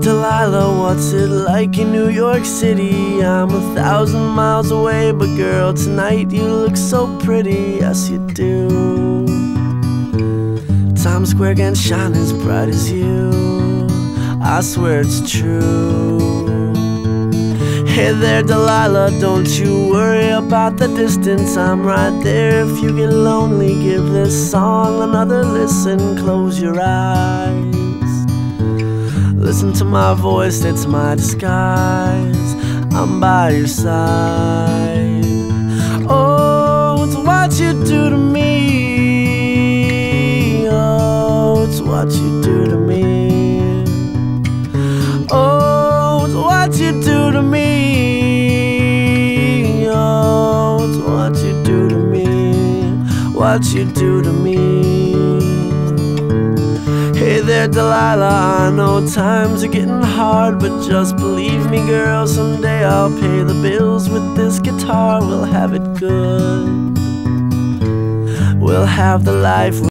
Delilah, what's it like in New York City? I'm 1,000 miles away, but girl, tonight you look so pretty, yes you do. Times Square can shine as bright as you, I swear it's true. Hey there Delilah, don't you worry about the distance, I'm right there. If you get lonely, give this song another listen. Close your eyes, listen to my voice, it's my disguise, I'm by your side. Oh, it's what you do to me. Oh, it's what you do to me. Oh, it's what you do to me. Oh, it's what you do to me. What you do to me. Hey there Delilah, I know times are getting hard, but just believe me girl, someday I'll pay the bills with this guitar. We'll have it good, we'll have the life